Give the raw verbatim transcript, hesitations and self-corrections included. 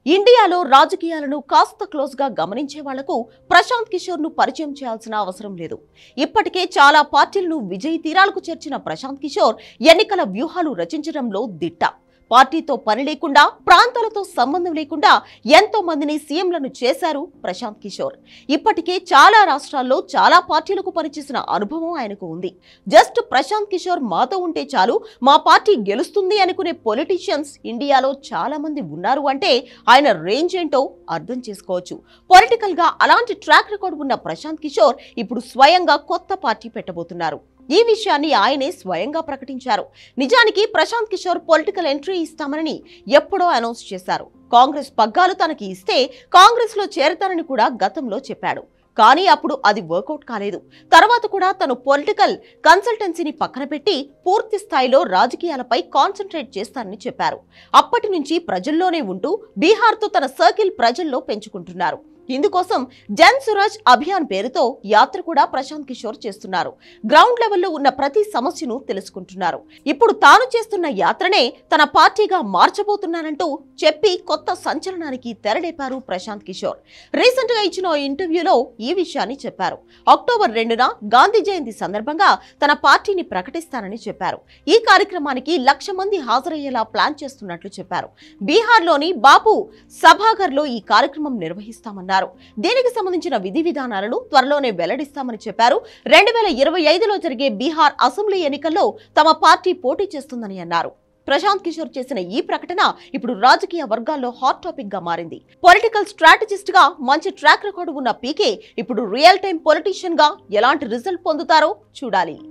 ఇండియాలో రాజకీయాలను కాస్త క్లోజ్ గా గమనించే వాళ్లకు ప్రశాంత్ కిషోర్ ను పరిచయం చేయాల్సిన అవసరం లేదు. ఇప్పటికే చాలా పార్టీలను విజయీ తీరాలకు చేర్చిన ప్రశాంత్ కిషోర్ ఎన్నికల వ్యూహాలు రచించడంలో దిట్ట. పార్టీతో పని లేకుండా, ప్రాంతాలతో సంబంధం లేకుండా ఎంతో మందిని సీఎంలను చేశారు ప్రశాంత్ కిషోర్. ఇప్పటికే చాలా రాష్ట్రాల్లో చాలా పార్టీలకు పనిచేసిన అనుభవం ఆయనకు ఉంది. జస్ట్ ప్రశాంత్ కిషోర్ మాతో ఉంటే చాలు, మా పార్టీ గెలుస్తుంది అనుకునే పొలిటీషియన్స్ ఇండియాలో చాలా మంది ఉన్నారు అంటే ఆయన రేంజ్ ఏంటో అర్థం చేసుకోవచ్చు. పొలిటికల్ గా అలాంటి ట్రాక్ రికార్డ్ ఉన్న ప్రశాంత్ కిషోర్ ఇప్పుడు స్వయంగా కొత్త పార్టీ పెట్టబోతున్నారు. ఈ విషయాన్ని ఆయనే స్వయంగా ప్రకటించారు. నిజానికి ప్రశాంత్ కిషోర్ పొలిటికల్ ఎంట్రీ ఇస్తామని ఎప్పుడో అనౌన్స్ చేశారు. కాంగ్రెస్ పగ్గాలు తనకి ఇస్తే కాంగ్రెస్ లో చేరతానని కూడా గతంలో చెప్పాడు. కానీ అప్పుడు అది వర్కౌట్ కాలేదు. తర్వాత కూడా తను పొలిటికల్ కన్సల్టెన్సీని పక్కన పెట్టి పూర్తి స్థాయిలో రాజకీయాలపై కాన్సన్ట్రేట్ చేస్తానని చెప్పారు. అప్పటి నుంచి ప్రజల్లోనే ఉంటూ బీహార్తో తన సర్కిల్ ప్రజల్లో పెంచుకుంటున్నారు. ఇందుకోసం జన్ సురాజ్ అభియాన్ పేరుతో యాత్ర కూడా ప్రశాంత్ కిషోర్ చేస్తున్నారు. గ్రౌండ్ లెవెల్లో ఉన్న ప్రతి సమస్యను తెలుసుకుంటున్నారు. ఇప్పుడు తాను చేస్తున్న యాత్రనే తన పార్టీగా మార్చబోతున్నానంటూ చెప్పి కొత్త సంచలనానికి తెరలేపారు ప్రశాంత్ కిషోర్. రీసెంట్ గా ఇచ్చిన ఇంటర్వ్యూలో ఈ విషయాన్ని చెప్పారు. అక్టోబర్ రెండున గాంధీ జయంతి సందర్భంగా తన పార్టీని ప్రకటిస్తానని చెప్పారు. ఈ కార్యక్రమానికి లక్ష మంది హాజరయ్యేలా ప్లాన్ చేస్తున్నట్లు చెప్పారు. బీహార్లోని బాపు సభాగర్ లో ఈ కార్యక్రమం నిర్వహిస్తామన్నారు. దీనికి సంబంధించిన విధి విధానాలను త్వరలోనే వెల్లడిస్తామని చెప్పారు. రెండు వేల ఇరవై ఐదులో జరిగే బీహార్ అసెంబ్లీ ఎన్నికల్లో తమ పార్టీ పోటీ చేస్తుందని అన్నారు. ప్రశాంత్ కిషోర్ చేసిన ఈ ప్రకటన ఇప్పుడు రాజకీయ వర్గాల్లో హాట్ టాపిక్ గా మారింది. పొలిటికల్ స్ట్రాటజిస్ట్ గా మంచి ట్రాక్ రికార్డు ఉన్న పీకే ఇప్పుడు రియల్ టైం పొలిటీషియన్ గా ఎలాంటి రిజల్ట్ పొందుతారో చూడాలి.